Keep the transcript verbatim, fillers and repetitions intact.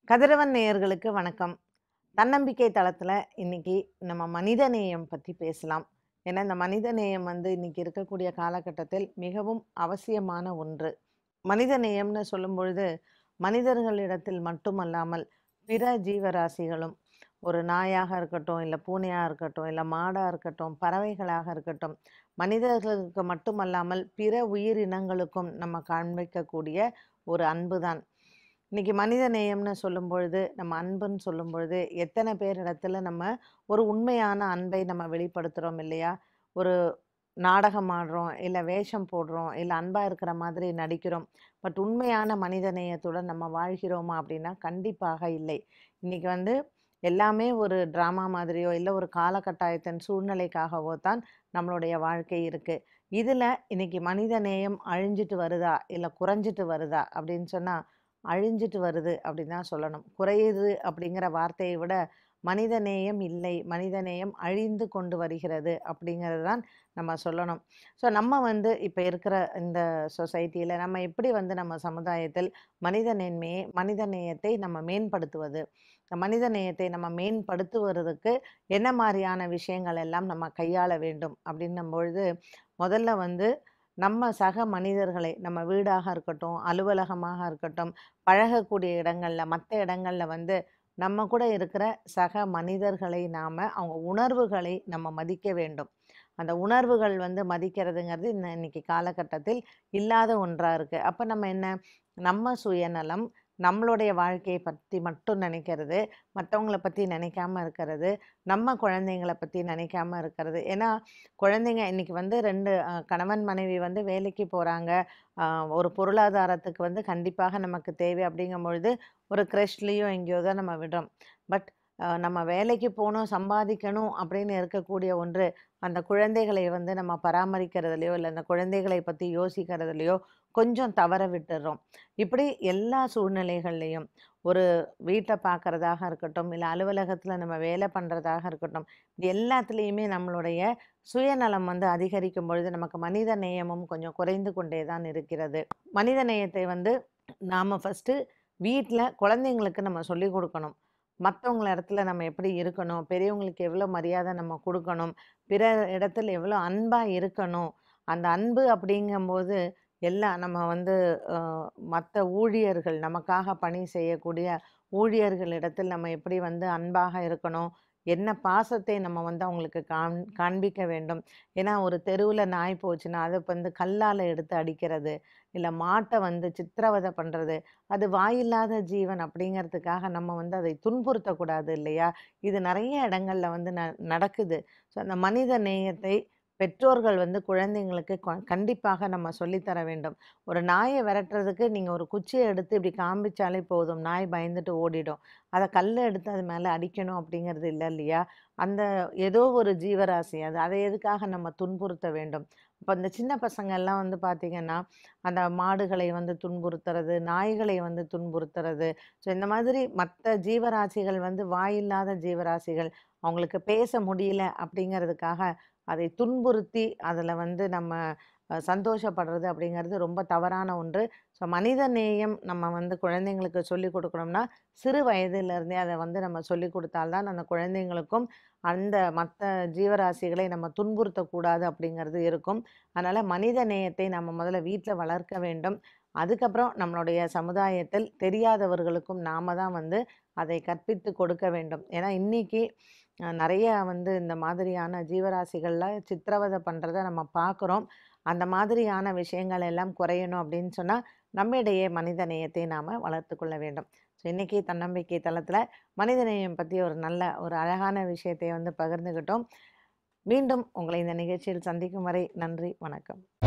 கதிரவன் நேயர்களுக்கு வணக்கம். தன்னம்பிக்கை தளத்துல இன்னைக்கு நம்ம மனிதநேயம் பத்தி பேசலாம். ஏன்னா, இந்த மனிதநேயம் வந்து இன்னைக்கு இருக்கக்கூடிய காலகட்டத்தில் மிகவும் அவசியமான ஒன்று. மனிதநேயம்னு சொல்லும்பொழுது, மனிதர்களிடத்தில் மட்டுமல்லாமல் பிற ஜீவராசிகளும், ஒரு நாயாக இருக்கட்டும், இல்ல பூனையா இருக்கட்டும், இல்ல மாடா இருக்கட்டும், பறவைகளாக இருக்கட்டும், மனிதர்களுக்கு மட்டுமல்லாமல் பிற உயிரினங்களுக்கும் நம்ம காண்பிக்கக்கூடிய ஒரு அன்பு தான். இன்னைக்கு மனித நேயம்னு சொல்லும்பொழுது, நம்ம அன்புன்னு சொல்லும்பொழுது, எத்தன பேரிடத்துல நம்ம ஒரு உண்மையான அன்பை நம்ம வெளிப்படுத்துறோம் இல்லையா? ஒரு நாடகம் ஆடுறோம், இல்ல வேஷம் போடுறோம், இல்ல அன்பா இருக்கிற மாதிரி நடிக்கிறோம். பட் உண்மையான மனித நேயத்துடன் நம்ம வாழ்கிறோமா? அப்படின்னா, கண்டிப்பாக இல்லை. இன்னைக்கு வந்து எல்லாமே ஒரு ட்ராமா மாதிரியோ, இல்ல ஒரு காலகட்டாயத்தின் சூழ்நிலைக்காகவோ தான் நம்மளுடைய வாழ்க்கை இருக்கு. இதுல இன்னைக்கு மனித நேயம் அழிஞ்சிட்டு வருதா? இல்ல குறைஞ்சிட்டு வருதா? அப்படின்னு சொன்னா, அழிஞ்சிட்டு வருது அப்படின்னு தான் சொல்லணும். குறையுது அப்படிங்கிற வார்த்தையை விட, மனிதநேயம் இல்லை, மனிதநேயம் அழிந்து கொண்டு வருகிறது அப்படிங்கிறது தான் நம்ம சொல்லணும். ஸோ நம்ம வந்து இப்ப இருக்கிற இந்த சொசைட்டில நம்ம எப்படி வந்து நம்ம சமுதாயத்தில் மனித நேன்மையை மனித நேயத்தை நம்ம மேம்படுத்துவது? இந்த மனித நேயத்தை நம்ம மேம்படுத்துவதற்கு என்ன மாரியான விஷயங்கள் எல்லாம் நம்ம கையாள வேண்டும் அப்படின்னும் பொழுது, முதல்ல வந்து நம்ம சக மனிதர்களை நம்ம வீடாக இருக்கட்டும், அலுவலகமாக இருக்கட்டும், பழகக்கூடிய இடங்கள்ல, மத்த இடங்கள்ல வந்து நம்ம கூட இருக்கிற சக மனிதர்களை நாம அவங்க உணர்வுகளை நம்ம மதிக்க வேண்டும். அந்த உணர்வுகள் வந்து மதிக்கிறதுங்கிறது இன்ன இன்னைக்கு காலகட்டத்தில் இல்லாத ஒன்றா இருக்கு. அப்ப நம்ம என்ன, நம்ம சுயநலம், நம்மளுடைய வாழ்க்கைய பத்தி மட்டும் நினைக்கிறது, மத்தவங்கள பத்தி நினைக்காம இருக்கிறது, நம்ம குழந்தைங்கள பத்தி நினைக்காம இருக்கிறது. ஏன்னா, குழந்தைங்க இன்னைக்கு வந்து ரெண்டு அ கணவன், மனைவி வந்து வேலைக்கு போறாங்க. அ ஒரு பொருளாதாரத்துக்கு வந்து கண்டிப்பாக நமக்கு தேவை அப்படிங்கும்பொழுது, ஒரு கிரெஷ்லயோ எங்கேயோ தான் நம்ம விடுறோம். பட் அ நம்ம வேலைக்கு போணும், சம்பாதிக்கணும் அப்படின்னு இருக்கக்கூடிய ஒன்று, அந்த குழந்தைகளை வந்து நம்ம பராமரிக்கிறதுலயோ, இல்ல அந்த குழந்தைகளை பத்தி யோசிக்கிறதுலயோ கொஞ்சம் தவற விட்டுர்றோம். இப்படி எல்லா சூழ்நிலைகள்லயும், ஒரு வீட்ட பார்க்கறதாக இருக்கட்டும், இல்ல அலுவலகத்துல நம்ம வேலை பண்றதாக இருக்கட்டும், இது எல்லாத்துலயுமே நம்மளுடைய சுயநலம் வந்து அதிகரிக்கும் பொழுது, நமக்கு மனித நேயமும் கொஞ்சம் குறைந்து கொண்டே தான் இருக்கிறது. மனித நேயத்தை வந்து நாம ஃபர்ஸ்ட்டு வீட்ல குழந்தைங்களுக்கு நம்ம சொல்லிக் குடுக்கணும். மத்தவங்கள இடத்துல நம்ம எப்படி இருக்கணும்? பெரியவங்களுக்கு எவ்வளோ மரியாதை நம்ம குடுக்கணும்? பிற இடத்துல எவ்வளோ அன்பா இருக்கணும்? அந்த அன்பு அப்படிங்கம்போது, எல்லாம் நம்ம வந்து அ மத்த ஊழியர்கள் நமக்காக பணி செய்யக்கூடிய ஊழியர்களிடத்தில் நம்ம எப்படி வந்து அன்பாக இருக்கணும்? என்ன பாசத்தை நம்ம வந்து அவங்களுக்கு காண் காண்பிக்க வேண்டும்? ஏன்னா, ஒரு தெருவுல நாய் போச்சுன்னா, அத வந்து கல்லால எடுத்து அடிக்கிறது, இல்ல மாட்ட வந்து சித்திரவதை பண்றது, அது வாயில்லாத ஜீவன் அப்படிங்கிறதுக்காக நம்ம வந்து அதை துன்புறுத்தக்கூடாது இல்லையா? இது நெறைய இடங்கள்ல வந்து ந நடக்குது. ஸோ, அந்த மனித நேயத்தை பெற்றோர்கள் வந்து குழந்தைங்களுக்கு கொ கண்டிப்பாக நம்ம சொல்லி தர வேண்டும். ஒரு நாய விரட்டுறதுக்கு நீங்க ஒரு குச்சிய எடுத்து இப்படி காண்பிச்சாலே போதும். நாய் பயந்துட்டு ஓடிடும். அத கல்ல எடுத்து அது மேல அடிக்கணும் அப்படிங்கிறது இல்ல இல்லையா? அந்த ஏதோ ஒரு ஜீவராசி அது. அதை எதுக்காக நம்ம துன்புறுத்த வேண்டும்? அப்ப இந்த சின்ன பசங்கள்லாம் வந்து பார்த்தீங்கன்னா, அந்த மாடுகளை வந்து துன்புறுத்துறது, நாய்களை வந்து துன்புறுத்துறது. ஸோ இந்த மாதிரி மத்த ஜீவராசிகள் வந்து வாயில்லாத ஜீவராசிகள். அவங்களுக்கு பேச முடியல அப்படிங்கிறதுக்காக, அதை துன்புறுத்தி அதில வந்து நம்ம அ சந்தோஷப்படுறது அப்படிங்கிறது ரொம்ப தவறான ஒன்று. ஸோ மனித நேயம் நம்ம வந்து குழந்தைங்களுக்கு சொல்லிக் குடுக்கணும்னா, சிறு வயதிலிருந்தே அத வந்து நம்ம சொல்லிக் குடுத்தால் தான் அந்த குழந்தைங்களுக்கும் அந்த மத்த ஜீவராசிகளை நம்ம துன்புறுத்தக்கூடாது அப்படிங்கிறது இருக்கும். அதனால மனித நேயத்தை நம்ம முதல்ல வீட்ல வளர்க்க வேண்டும். அதுக்கப்புறம் நம்மளுடைய சமுதாயத்தில் தெரியாதவர்களுக்கும் நாம தான் வந்து அதை கற்பித்து கொடுக்க வேண்டும். ஏன்னா இன்னைக்கு அ நெறைய வந்து இந்த மாதிரியான ஜீவராசிகள்ல சித்திரவதை பண்றத நம்ம பார்க்குறோம். அந்த மாதிரியான விஷயங்கள் எல்லாம் குறையணும் அப்படின்னு சொன்னா, நம்மிடையே மனித நேயத்தை நாம வளர்த்துக் கொள்ள வேண்டும். ஸோ இன்னைக்கு தன்னம்பிக்கை தளத்தில மனிதநேயம் பத்தி ஒரு நல்ல ஒரு அழகான விஷயத்தை வந்து பகிர்ந்துகிட்டோம். மீண்டும் உங்களை இந்த நிகழ்ச்சியில் சந்திக்கும் வரை நன்றி, வணக்கம்.